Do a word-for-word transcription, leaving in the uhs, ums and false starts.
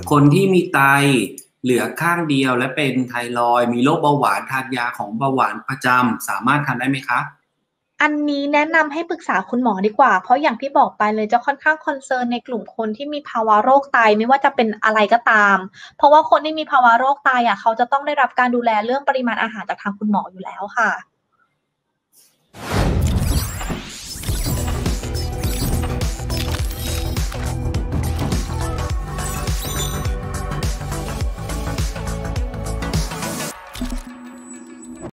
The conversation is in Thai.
คนที่มีไตเหลือข้างเดียวและเป็นไทรอยด์มีโรคเบาหวานทานยาของเบาหวานประจำสามารถทานได้ไหมคะอันนี้แนะนำให้ปรึกษาคุณหมอดีกว่าเพราะอย่างที่บอกไปเลยจะค่อนข้างคอนเซิร์นในกลุ่มคนที่มีภาวะโรคไตไม่ว่าจะเป็นอะไรก็ตามเพราะว่าคนที่มีภาวะโรคไตอ่ะเขาจะต้องได้รับการดูแลเรื่องปริมาณอาหารจากทางคุณหมออยู่แล้วค่ะ